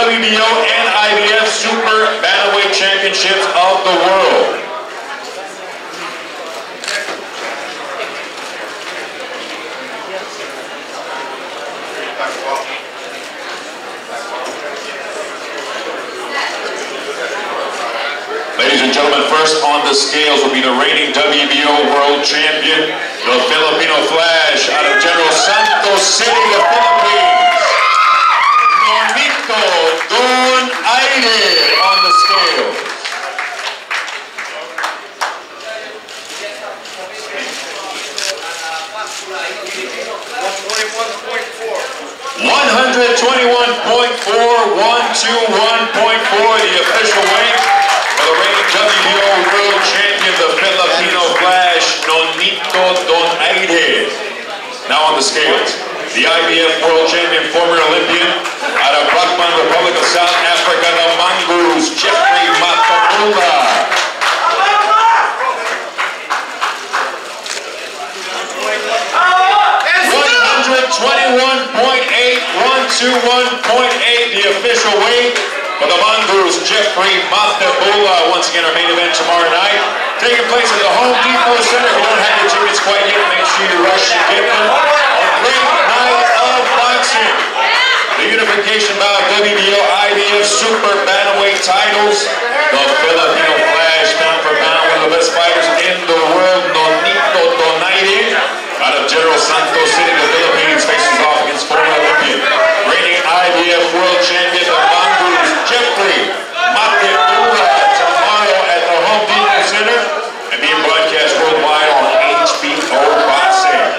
WBO and IBF Super Bantamweight Championships of the world. Ladies and gentlemen, first on the scales will be the reigning WBO World Champion, the Filipino Flash, out of General Santos City, the Philippines, Nonito Donaire on the scales. $121.4, the official weight for the reigning WBO World Champion, the Filipino Flash, Nonito Donaire. Now on the scales, the IBF World Champion, former Olympian, out of Brakpan, Republic of South Africa, the Mongoose, Mathebula. 121.8, the official weight for the Mongoose, Mathebula. Once again, our main event tomorrow night, taking place at the Home Depot Center. If you don't have your tickets quite yet, make sure you rush to get them. A great night of boxing. The unification bout of WBO, IBF Super Bantamweight titles. The Filipino Flash, pound for pound, one of the best fighters in the world, Nonito Donaire, out of General Santos City, the Philippines, faces off against former Olympian, reigning IBF World Champion, the Mongoose, Mathebula, tomorrow at the Home Depot Center, and being broadcast worldwide on HBO Boxing.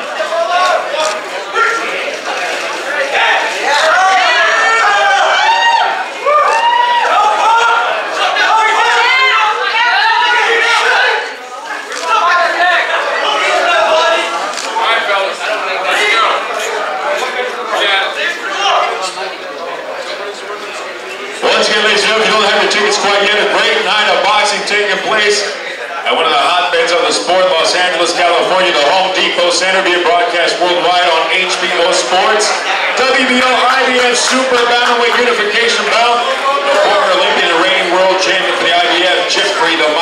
Once again, ladies and gentlemen, if you don't have your tickets quite yet, a great night of boxing taking place at one of the hotbeds of the sport, Los Angeles, California, the Home Depot Center, being broadcast worldwide on HBO Sports. WBO IBF Super Bantamweight Unification bout. The former Olympian and reigning world champion for the IBF, the